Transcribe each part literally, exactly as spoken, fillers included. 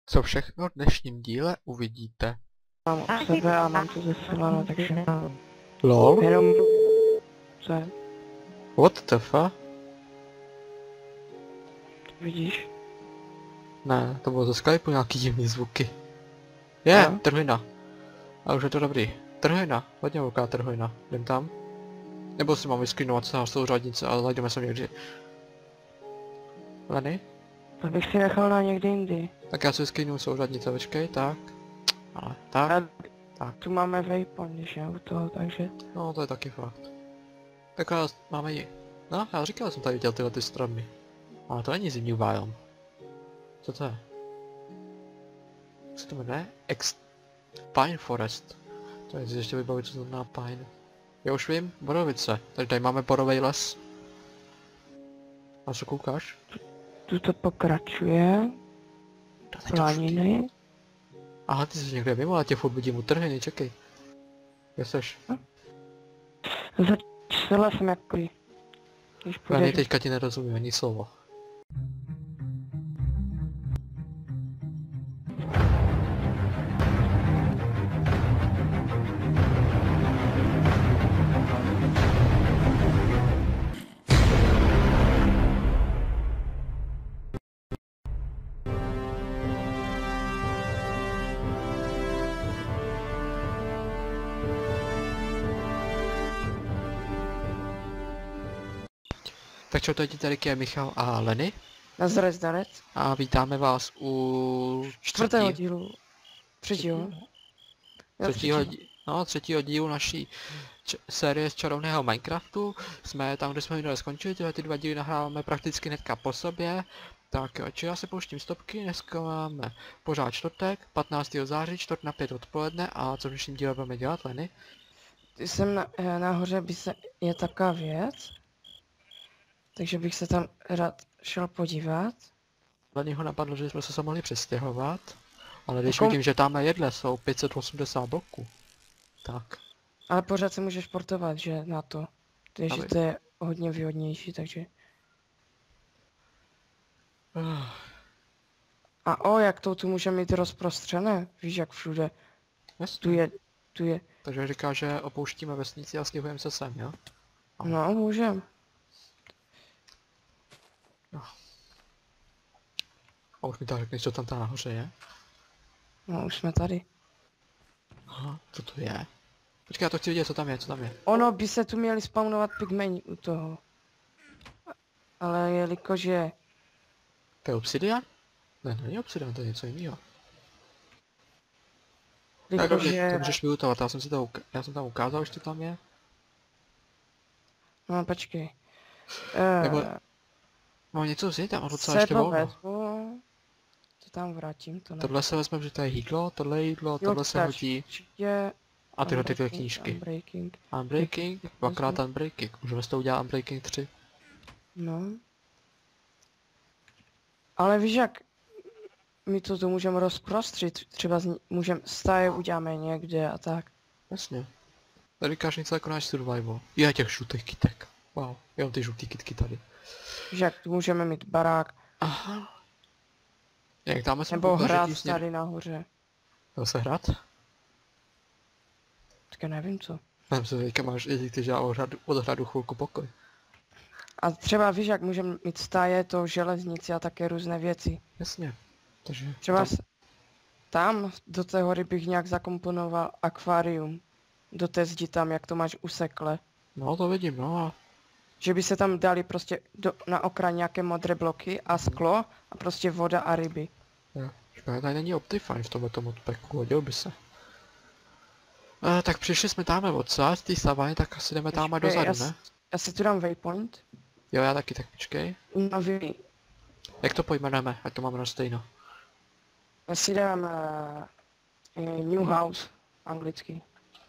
Co všechno v dnešním díle uvidíte. Mám u sebe a mám to zesilano, takže Lol? jenom... Co je? What the fuck? Vidíš? Ne, to bylo ze Skypeu nějaký divný zvuky. Je, yeah, No. trhlina. A už je to dobrý. Trhlina, hodně velká trhlina. Jdem tam? Nebo si mám vyskrýnovat celá souřadnice, ale zajdeme sem někdy. Leny? To bych si nechal na někdy jindy. Tak já si vyskrýnu souřadnice, počkej, tak. Ale, tak, A tak. tu máme waypoint, když je u toho, takže... No, to je taky fakt. Tak ale máme ji. No, já říkal jsem tady viděl tyhle ty stromy. Ale to není zimní biom. Co to je? Jak se to jmenuje? Ex... Pine Forest. To je ještě vybavit, co to znamená pine. Já už vím, borovice. Takže tady máme borovej les. A co koukáš? Tu to pokračuje. To teď už- Planiny. Aha, ty jsi někde mimo, ale tě furt vidím u trhyny, čekej. Kde seš? Začala jsem jako... Když Leny, půjdeš... teďka ti nerozumím ani slovo. Tak čo, teď tady je Michal a Leny. Nazdar, zdarec. A vítáme vás u... Čtvrtého třetí- dílu. Třetího. Jo, třetího, dí- no, třetího dílu naší č- série z čarovného Minecraftu. Jsme tam, kde jsme minule skončili, tyhle ty dva díly nahráváme prakticky hnedka po sobě. Tak jo, či já se pouštím stopky, dneska máme pořád čtvrtek, patnáctého září, čtvrt na pět odpoledne a co v dnešním díle budeme dělat, Leny? Jsem na, eh, nahoře by se, je taková věc, takže bych se tam rád šel podívat. Leny ho napadlo, že jsme se se mohli přestěhovat, ale když Jako- vidím, že tamhle jedle jsou pět set osmdesát bloků, tak Ale pořád se můžeš portovat, že na to. Takže Ale- to je hodně výhodnější, takže... uh, A o, jak to tu můžeme mít rozprostřené, víš jak všude. jasně. Tu je, tu je, Takže říká, že opouštíme vesnici a stěhujeme se sem, jo? no můžem. A už mi to řekneš, co tam ta nahoře je? No už jsme tady. Aha, co to je? Počkej, já to chci vidět, co tam je, co tam je. Ono by se tu měli spawnovat pigmeni u toho. Ale jelikož je... To je obsidian? Ne, to není obsidian, to je něco jiného. Tak Jelikož dobře, to je... můžeš vyutovat, já jsem si to uka- já jsem tam ukázal, že to tam je. No počkej. Nebo- Eh, Mám něco vzít, já mám docela ještě Sedlo volno. vezmu. To tam vrátím, to ne. Tohle se vezme, že to je jídlo, tohle je jídlo, tohle se hodí. Je... A tyhle ty dvě knížky. Unbreaking. Unbreaking, dvakrát Unbreaking. Můžeme s toho udělat Unbreaking tři. No. Ale víš jak, my to tu můžeme rozprostřit, třeba můžeme stáje uděláme někde a tak. Jasně. Tady říkáš něco jako náš survival. Je těch žlutých kytek. Wow, jenom ty žlutý kytky tady. Víš jak, tu můžeme mít barák, Aha. Jak dáme se nebo hrát tady nahoře. Dá se hrát? Tak já nevím co. Mám se teďka máš i ty, že já od hradu, od hradu chvilku pokoj. A třeba víš jak, můžeme mít stáje, to železnici a také různé věci. Jasně. Takže Třeba tam, s- tam do té hory bych nějak zakomponoval akvárium. Do té zdi tam, jak to máš usekle. no to vidím, no a Že by se tam dali prostě do, na okraj nějaké modré bloky a sklo a prostě voda a ryby. jo. Škoda, tady není Optifine v tomhle tomu odpeku, hodil by se. E, tak přišli jsme tamhle odsad, z té savany, tak asi jdeme tamhle Počkej, dozadu, já ne? s- Já si tu dám waypoint. Jo, já taky, tak počkej. No vy, Jak to pojmenujeme, ať to máme na stejno. já si dám uh, New House, anglicky.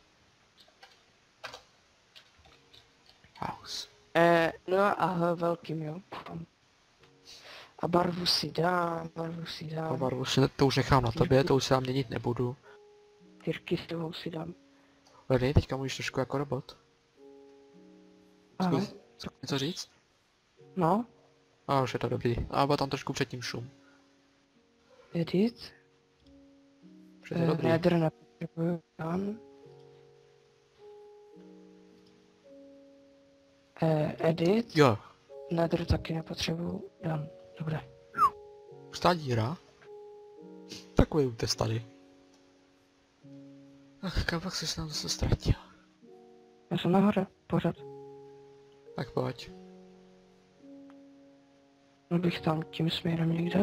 House. Eh, no a H velkým, jo. Tam. A barvu si dám, barvu si A dám. barvu si, to už nechám na tobě, to už se já měnit nebudu. Tyrkysovou si dám. Ledy, teďka můžeš trošku jako robot. Aha, Zkus, zkus něco říct? no, A už je to dobrý, a byl tam trošku předtím šum. edit. Už je to Eh, dobrý. Nether nepotřebuju tam. Eh, edit. Jo, Nether taky nepotřebuju. Dan. Dobré. pustá díra. Takový útes tady. Ach, kam pak jsi se nám zase ztratil. Já jsem nahoře. Pořád. Tak pojď. Byl bych tam tím směrem někde.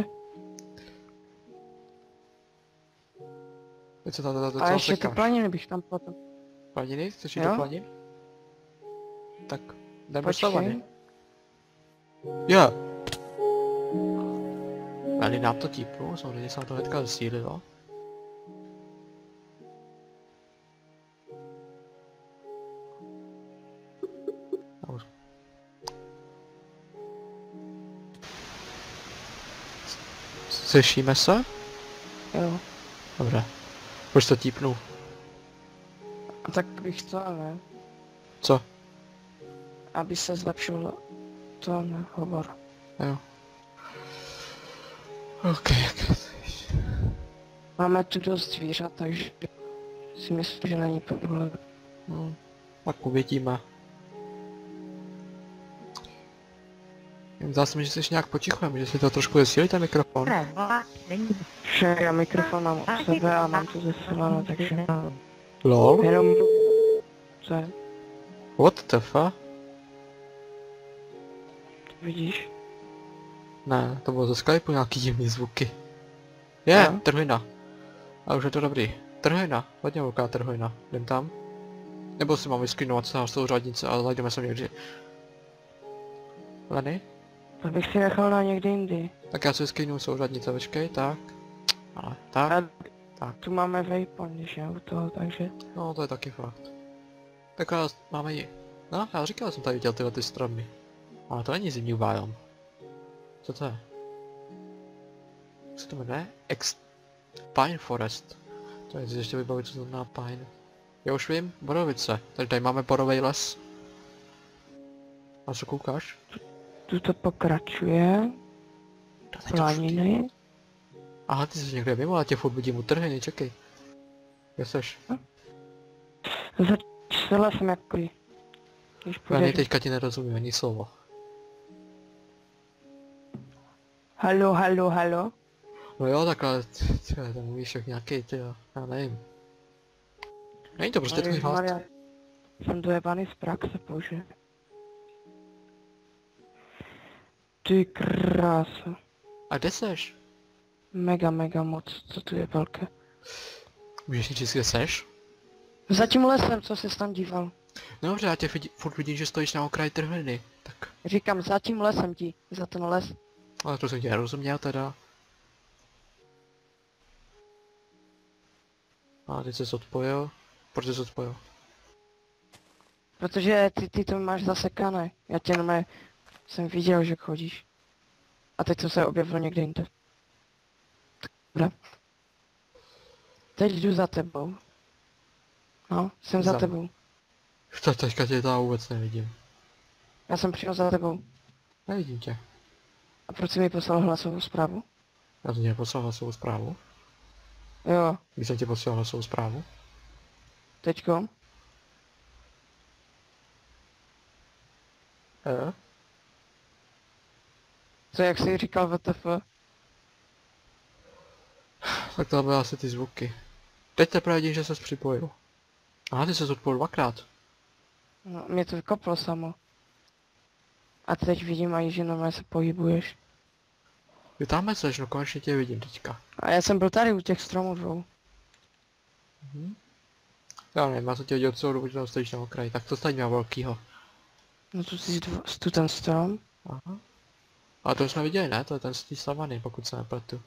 Teď se tady to A docela ještě ty sekáš. planiny bych tam potom. Planiny? Chceš jít Jo? do planin? Tak, jdeme do Počkej. savany. Jo. Ale nám to típnu, samozřejmě se na to hnedka zesílilo. A už. Slyšíme se? Jo. Dobré. Už to típnu. A tak bych to, ne? Co? Aby se zlepšil to, ne? Hovor. Jo. OK, jak Máme tu dost zvířat, takže si myslím, že není problém. no, pak uvidíme. Zdá se mi, že jsi nějak potichujeme, že si to trošku zesílí ten mikrofon. Že já mikrofon mám u sebe a mám to zesiláno, takže Lol? jenom co je, What the fuck? vidíš? Ne, to bylo ze Skypeu nějaký divný zvuky. Je, Jo. trhlina. A už je to dobrý. Trhlina, hodně velká trhlina. Jdem tam? Nebo si mám vyskinovat se na souřadnice, ale zajdeme sem někdy. Leny? To bych si nechal na někdy jindy. Tak já si vyskinu souřadnice, počkej, tak. Ale tak, A tak. tu máme waypoint, když je u toho, takže... No to je taky fakt. Tak ale máme ji. No, já říkal jsem tady viděl tyhle ty stromy. Ale to není zimní biom. Co to je? Jak se to jmenuje? Ex... Pine Forest. To je ještě vybavit, co to znamená pine. Já už vím, borovice. Tady, tady máme borovej les. A co koukáš? Tu to pokračuje, To teď už- planiny. Aha, ty jsi někde mimo, ale tě furt vidím u trhyny, čekej. Kde seš? Začala jsem jako když Já půjdeš... teďka ti nerozumím ani slovo. Halo, halo, halo. No jo, tak ale ty tam mluvíš jak nějaký, ty jo, já nevím. Není to prostě tvůj hlas. Ježišmarja, jsem dojebaný z praxe, bože. Ty krása. A kde seš? Mega, mega moc, co tu je velké. Můžeš říct, kde seš? Za tím lesem, co jsi tam díval. No dobře, já tě vidí, furt vidím, že stojíš na okraji trhliny. Tak, Říkám, za tím lesem ti, za ten les. ale to jsem tě nerozuměl teda. A teď jsi odpojil. Proč jsi odpojil? Protože ty, ty to máš zasekané. Já tě jenom jsem viděl, že chodíš. A teď jsem se objevil někde jinde. Dobré. Teď jdu za tebou. No, jsem za Za- tebou. To teďka tě tam vůbec nevidím. Já jsem přijel za tebou. Nevidím tě. A proč jsi mi poslal hlasovou zprávu? Já jsem tě neposlal hlasovou zprávu. Jo, Když jsem tě poslal hlasovou zprávu. teďko. Eh? Co, jak jsi říkal W T F? Tak to byly asi ty zvuky. Teď teprve vidím, že ses připojil. Aha, ty ses odpojil dvakrát. No, mě to vykoplo samo. A teď vidím aj, že normálně se pohybuješ. Ty tam seš, no konečně tě vidím teďka. A já jsem byl tady u těch stromů dvou. Já nevím, já jsem tě viděl celou dobu, že tam stojíš na okraji, tak to tady měl velkýho. No tu jsi dvo, tu ten strom. Aha. Ale to už jsme viděli, ne? To je ten z té savany, pokud se nepletu.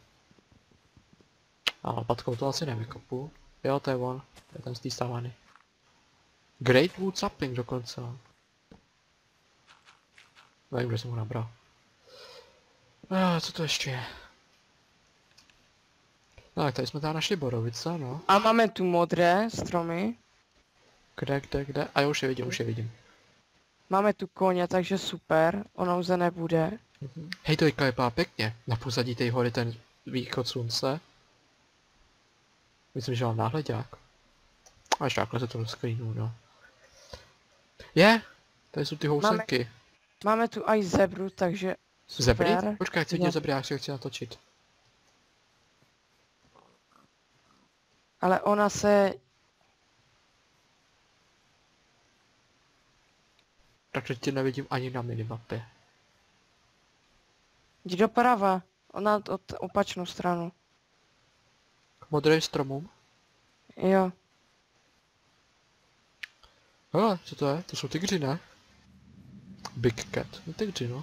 A lopatkou to asi nevykopu. Jo, to je on. To je ten z té savany. Great Wood Sapling dokonce. Nevím, kde jsem ho nabral. Ah, co to ještě je? No, tak tady jsme tady našli borovice, no. A máme tu modré stromy. Kde, kde, kde? A jo, už je vidím, už je vidím. Máme tu koně, takže super. Ona už nebude. Hej, to vypadá pěkně. Na pozadí té hory ten východ slunce. Myslím, že mám náhledák. Až takhle se to screenu, no. Je! Tady jsou ty housenky. Máme tu i zebru, takže Zebry? super. Počkej, chci Jo. vidět zebry, já si ho chci natočit. Ale ona se... Takže tě nevidím ani na minimapě. Jdi doprava. Ona od opačnou stranu. K modrým stromům? Jo. Hele, co to je? To jsou tygři, ne? Big cat. No tygři, no.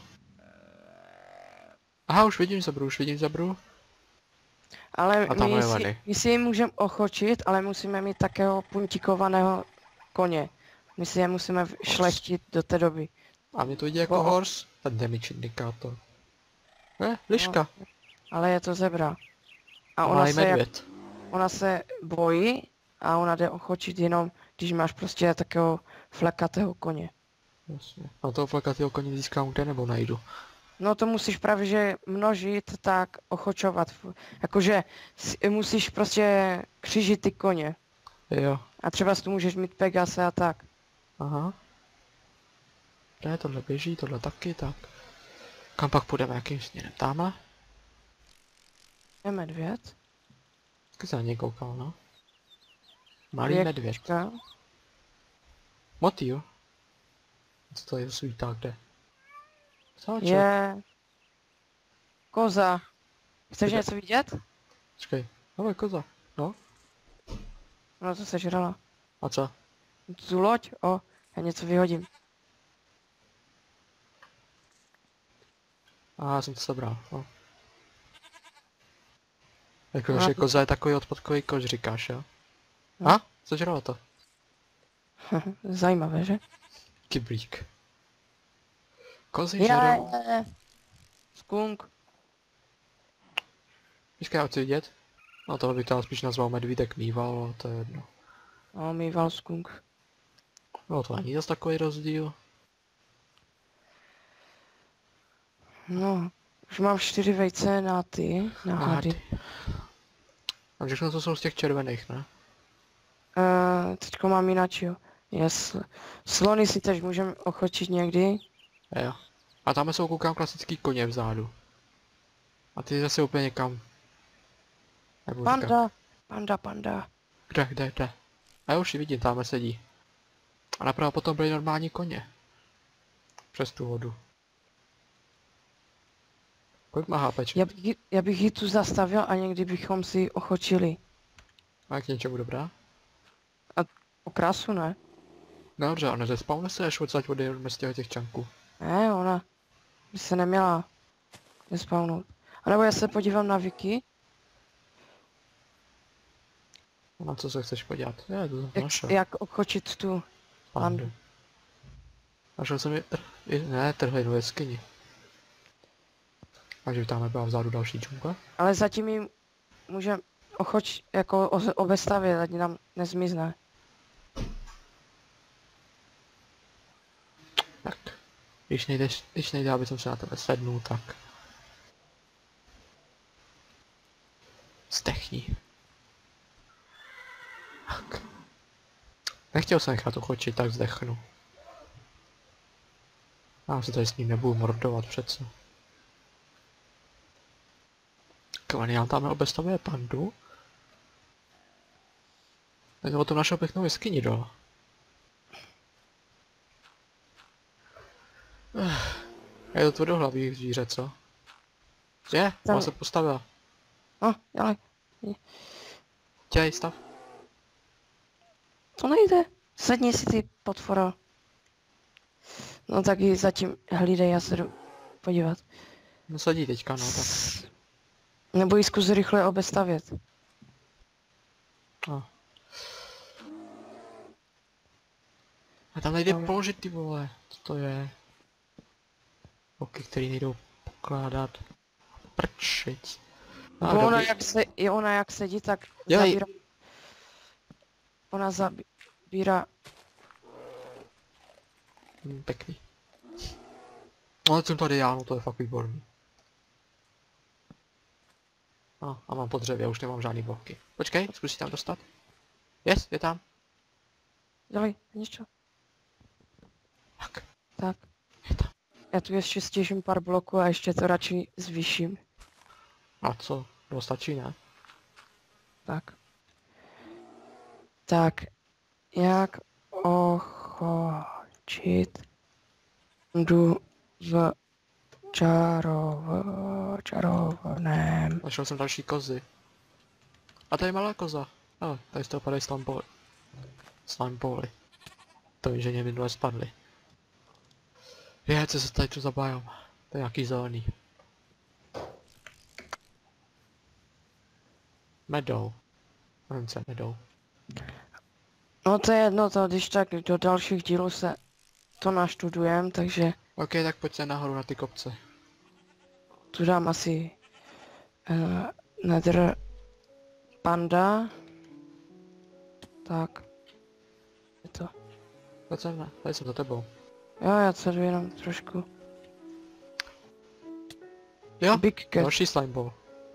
Aha, už vidím zebru, už vidím zebru. Ale A tam my je si, Lenny. my si ji můžeme ochočit, ale musíme mít takého puntikovaného koně. My si je musíme v- šlechtit do té doby. A mě to vidí jako O, o. horse. Ten damage indikátor. Ne, liška. Ale je to zebra. A A ona i se, jak, medvěd. ona se bojí a ona jde ochočit jenom, když máš prostě takého flekatého koně. Jasně. A toho plakatýho koně získám kde nebo najdu? No to musíš právě že množit, tak ochočovat. Jakože si- musíš prostě křížit ty koně. Jo. A třeba tu můžeš mít Pegase a tak. Aha. Ne, tohle běží, tohle taky, tak. Kam pak půjdeme, jakým směrem? Tamhle? Je medvěd. Taky se na něj koukal, no. Malý Je medvěd. kočka. Motýl. Co to je svítá kde? Sáček. Je koza. Chceš Kde? něco vidět? Počkej. Hele, koza. No. No to sežrala. A co? Tu loď? O, já něco vyhodím. Aha, já jsem to sebral. No. Jako, No. že koza je takový odpadkový kož, říkáš, jo? No. A? Sežralo to. Zajímavé, že? Kyblík. Kozy Je, žerou. je. Skunk. Počkej, já chci vidět. No tohle bych tam spíš nazval medvídek mýval, ale to je jedno. No, mýval skunk. No to není zase takový rozdíl. No, už mám čtyři vejce na ty, na hady. Hady. A všechno to jsou z těch červených, ne? Uh, teďko mám jinak, jo. Yes. Slony si tež můžeme ochočit někdy. Jo. A tam jsou koukám klasický koně vzadu. A ty zase úplně někam. Nebo říkám, Panda, panda, panda. kde, kde, kde? A já už ji vidím, tam sedí. A napravo potom byly normální koně. Přes tu vodu. Kolik má hápeček? Já bych, ji- já bych ji tu zastavil a někdy bychom si ochočili. A jak něčemu dobrá? O krásu, ne? No dobře, a nezespawne se, až odsaď odjedeme z těch těch čanků. Ne, ona by se neměla nespawnout. A nebo já se podívám na Wiki, Na co se chceš podívat? Je, to jsem jak, našel. jak ochočit tu pandu. Našel jsem je, tr... i- ne, trhlinu jeskyni. Takže tam byla vzadu další džungla. Ale zatím ji můžeme ochoč, jako o- obestavět, ať nám nezmizne. Tak. Když nejde, když nejde, aby jsem se na tebe sednul, tak. Zdechni. Tak. Nechtěl jsem nechat ochočit, tak zdechnu. Já se tady s ním nebudu mordovat přece. Kvanián tam obestavuje pandu. Tak to o tom našel pěknou jeskyni dole. Je to tvrdohlavý zvíře, co? Je, Tam- ona se postavila. No, ale Dělej stav. to nejde. Sedni si ty potvora. No tak ji zatím hlídej, já se jdu podívat. No sedí teďka, no tak. Nebo ji zkus rychle obestavět. No. A tam nejde Dobré. položit ty vole. Co to je? Oky, který nejdou pokládat. Prčic. No, Bo ona dobrý. jak, se, i ona jak sedí, tak Dělej. zabírá... Ona zabírá... Hm, pěkný. Ale jsem tady já, no to je fakt výborný. No, a mám po dřevě, už nemám žádný bloky. Počkej, zkusí tam dostat. Yes, je tam. Dali, něco. Tak, Tak. je tam. Já tu ještě stěžím pár bloků a ještě to radši zvýším. A co? No stačí, ne? Tak. Tak. Jak ochočit jdu v čarov... čarovném. Našel jsem další kozy. A tady je malá koza. Ale tady z toho padají slime ball. Slime bally. To víš, že mě minule spadly. Je, co se tady tu zabájám. To je nějaký zelený. Meadow. Nevím, co je meadow. No to je jedno, to když tak do dalších dílů se to naštudujem, takže Ok, tak pojď se nahoru na ty kopce. tu dám asi uh, nether panda. Tak. Je to. Pojď sem, ne? Tady jsem za tebou. Jo, já se jdu jenom trošku. Jo, Big cat. další slime ball.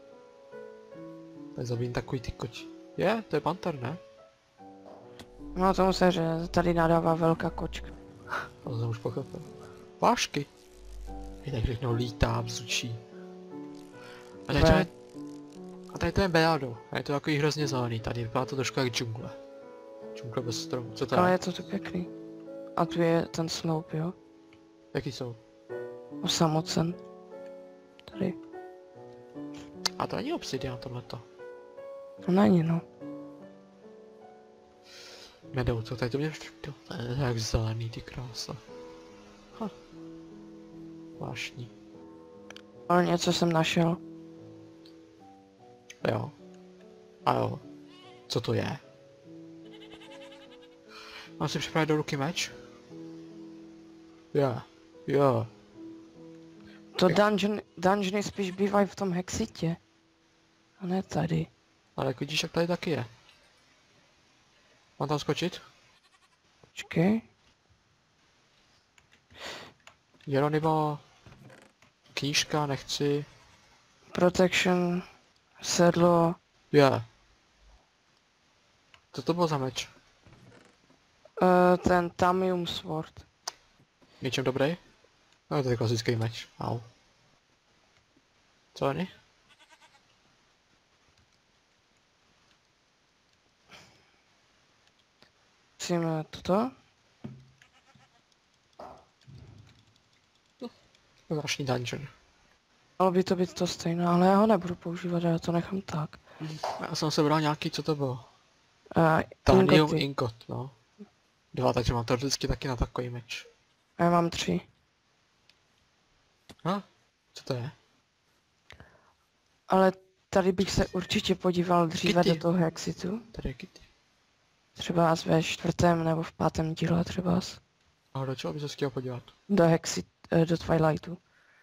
Tady zabijím takový ty koč. Je, to je panter, ne? No tomu se, že tady nadává velká kočka. To jsem už pochopil. Vášky. Je tak všechno lítá, bzučí. A tady to je... A tady to je Beado. A je to takový hrozně zelený tady, vypadá to trošku jak džungle. Džungle bez stromů, co to Ale je? je to tu pěkný. A tu je ten sloup, jo? Jaký jsou? Osamocen. Tady. A to není obsidian tohleto. To není, no. Medou, co tady to mě... To je jak zelený, ty krása. Ha. Vášní. Ale něco jsem našel. Jo. A jo. Co to je? Mám si připravit do ruky meč? Jo. Jo. To dungeon, dungeony spíš bývají v tom hexitě. A ne tady. Ale jak vidíš, jak tady taky je. Mám tam skočit? Počkej. Jeronimo. Knížka, nechci. Protection. Sedlo. Je. Co to bylo za meč? Uh, ten Tamium Sword. Něčem dobrý? No to je klasický meč. Au. Co není? Musíme toto. Zvláštní dungeon. Mělo by to být to stejné, ale já ho nebudu používat, já to nechám tak. Já jsem se bral nějaký, co to bylo? Uh, Tanium ingoty. ingot, no. Dva, takže mám to vždycky taky na takový meč. A já mám tři. Ha? Co to je? Ale tady bych se určitě podíval dříve Kitty. do toho hexitu. Tady je kitty. Třeba až ve čtvrtém nebo v pátém díle třeba. as. A do čeho by se chtěl podívat? Do hexit, eh, do Twilightu.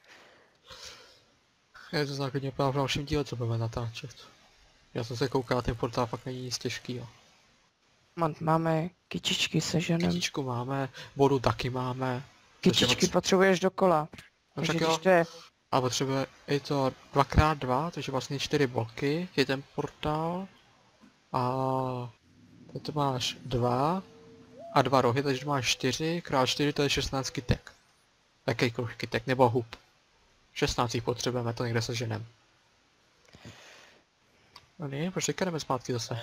Je to základně v dalším díle, co budeme natáčet. Já jsem se koukal, ten portál fakt není nic těžkýho. Má- Máme kytičky se ženem. Kytičku máme, vodu taky máme. Kytičky moc- potřebuješ dokola. No Takže však když jo, to je, a potřebuje i to dva krát dva, takže vlastně čtyři bloky, je ten portál. A teď to máš dva a dva rohy, takže to máš čtyři, krát čtyři to je šestnáct kytek. Jakýkoliv kytek, nebo hub. šestnáct jich potřebujeme, to někde se ženem. No ne, proč teďka jdeme zpátky zase?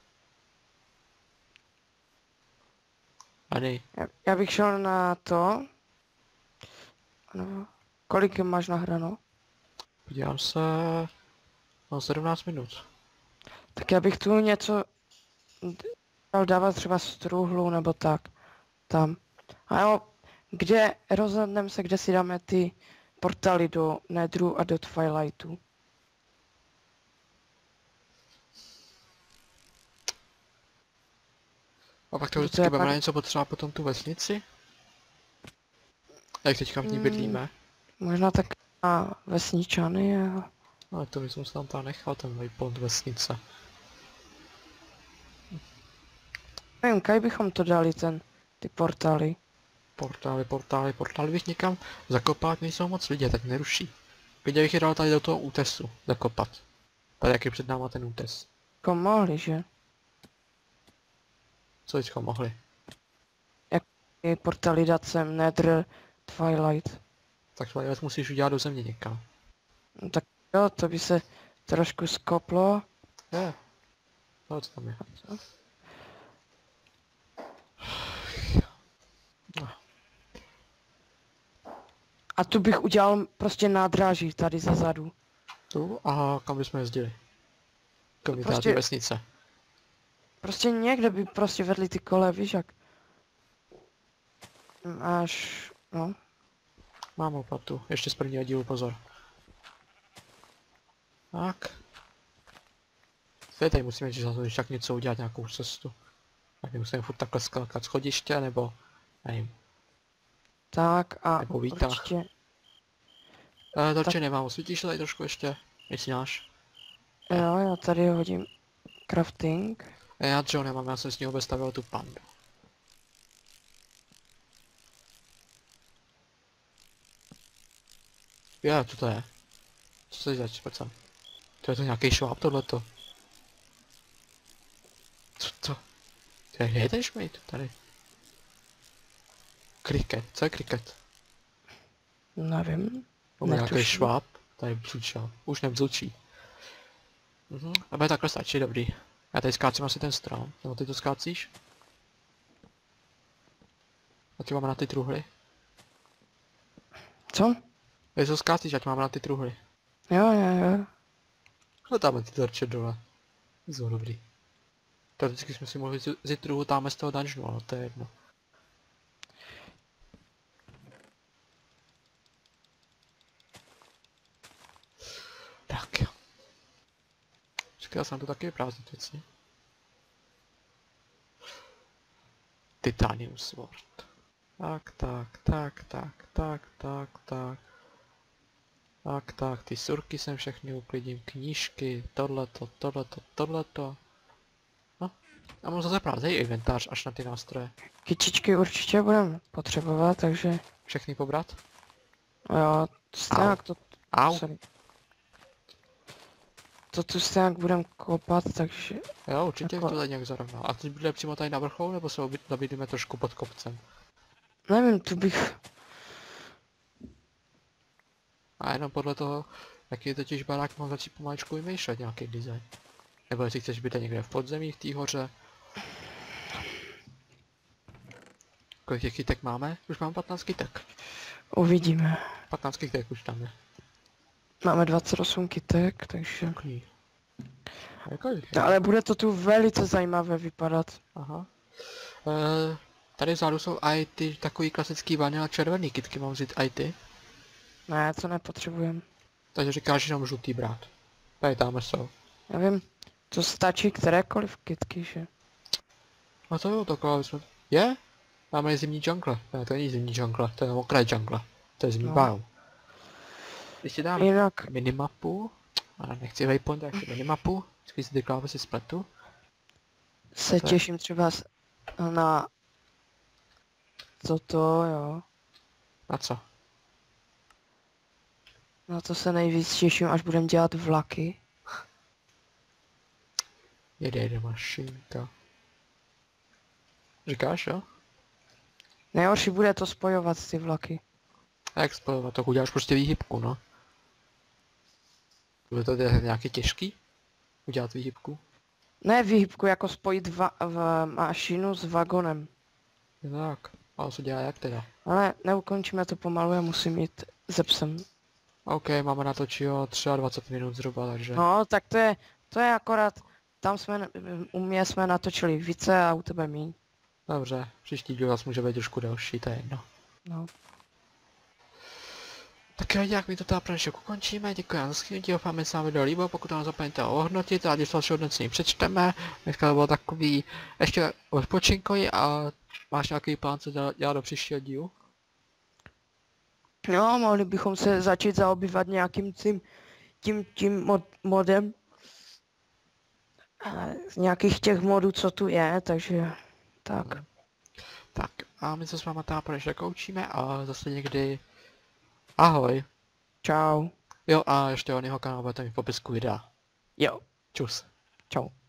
A nej, já, já bych šel na to. Ano. Kolik máš nahráno? podívám se... Mám sedmnáct minut. Tak já bych tu něco d- dal dávat třeba struhlu nebo tak. Tam. A jo, kde rozhodneme se, kde si dáme ty portály do Netheru a do Twilightu. A pak to To vždycky je budeme pak- na něco potřeba potom tu vesnici? Jak teďka v ní Mm. bydlíme? Možná tak na vesničany a... Ale to bych tam tam nechal, ten waypoint vesnice. Nevím, kaj bychom to dali, ten, ty portály. Portály, portály, portály bych někam zakopat, nejsou moc vidět, tak neruší. Viděl bych je dal tady do toho útesu, zakopat. Tady jak je před náma ten útes. Jako mohli, že? Co bychom mohli? I portály dát sem, Nether, Twilight. Tak Twilight musíš udělat do země někam. No, tak jo, to by se trošku skoplo. Je. No, co tam je? Co? No. A tu bych udělal prostě nádraží tady za zadu. Tu? A kam bychom jezdili? Kam Prostě- prostě... vesnice? Prostě někde by prostě vedli ty kole, víš jak. Až, no. Mám lopatu. Ještě z prvního dílu, pozor. Tak. Tady, tady musíme když tak něco udělat, nějakou cestu. Tak musíme furt takhle skákat schodiště, nebo nevím. Tak a Nebo výtah. určitě, E, Torče Tak- nemám, osvítíš tady trošku ještě? Jestli máš. jo, já tady hodím crafting. E, já dřevo nemám, já jsem s něho bestavil tu pandu. Jo, co to je? Co se zač, pojď sem. To je to nějaký šváb tohleto. Co to? To je, je ten šmejt tady. Kriket, co je kriket? Nevím. Nebo nějaký Netuším. šváb? Tady bzučel, už nebzučí. Mhm, a bude takhle stačí, dobrý. Já tady skácím asi ten strom, nebo ty to skácíš? A ty máme na ty truhly. Co? Tady to skácíš, ať máme na ty truhly. Jo, jo, jo. No tam ty torče dole. Jsou dobrý. Teoreticky jsme si mohli vzít truhu tam z toho dungeonu, ale to je jedno. Tak jo. Říkal jsem to taky vyprázdnit věci. Titanium Sword. Tak, tak, tak, tak, tak, tak, tak. Tak, tak, ty surky jsem všechny uklidím, knížky, tohleto, tohleto, tohleto. No, a mám zase prázdnej inventář až na ty nástroje. Kytičky určitě budeme potřebovat, takže Všechny pobrat? jo, stejnak to, Au, sorry. To tu stejnak budeme kopat, takže jo, určitě Jako- to tady nějak zarovná. A teď bude přímo tady na vrcholu, nebo se obi- nabídneme trošku pod kopcem? nevím, tu bych, A jenom podle toho, jaký je totiž barák, mám začít pomaličku vymýšlet nějaký design. Nebo jestli chceš být někde v podzemí, v té hoře. Kolik těch kytek máme? Už mám patnáct kytek. uvidíme. patnáct kytek už tam je. Máme dvacet osm kytek, takže... Takový. Jako je. No, ale bude to tu velice zajímavé vypadat. Aha. E, tady vzadu jsou i ty takový klasický vanila červený kytky, mám vzít i ty. Ne, to nepotřebujeme. Takže říkáš jenom žlutý brát. Tady tam jsou. Já vím, to stačí kterékoliv kytky, že? A to jo, takové jsme... Je? Máme i zimní jungle. Ne, to není zimní jungle, to je mokré jungle. To je zimní No. biom. Když si dám Jinak, minimapu, ale nechci waypoint, tak si minimapu, vždycky si ty klávesy spletu. se to je? těším třeba s- na... Toto, jo. Na co? Na to se nejvíc těším, až budeme dělat vlaky. Jede, jede mašinka. Říkáš, jo? Nejhorší bude to spojovat ty vlaky. A jak spojovat? Tak uděláš prostě výhybku, no. Bude to teda nějaký těžký? Udělat výhybku? Ne výhybku, jako spojit va v mašinu s vagonem. Tak, ale co dělá jak teda? Ale neukončíme to pomalu, já musím jít ze psem. OK, máme na to čího dvacet tři minut zhruba, takže... No, tak to je, to je akorát, tam jsme, u mě jsme natočili více a u tebe míň. Dobře, příští díl zase může být trošku delší, to je jedno. No. Tak jo, jak my to teda pro dnešek ukončíme, děkuji za skvělý, doufám, že se vám video líbilo, pokud vám zapomeňte ohodnotit a když to vaše hodnocení přečteme. Dneska to bylo takový ještě odpočinkový a máš nějaký plán, co dělat, dělat do příštího dílu? No, mohli bychom se začít zaobývat nějakým tím, tím, tím mod, modem. Eh, Z nějakých těch modů, co tu je, takže tak. Tak a my se s váma teda pro dnešek loučíme a zase někdy... Ahoj. Čau. Jo a ještě on jeho kanál budete mi v popisku videa. Jo, Čus. čau.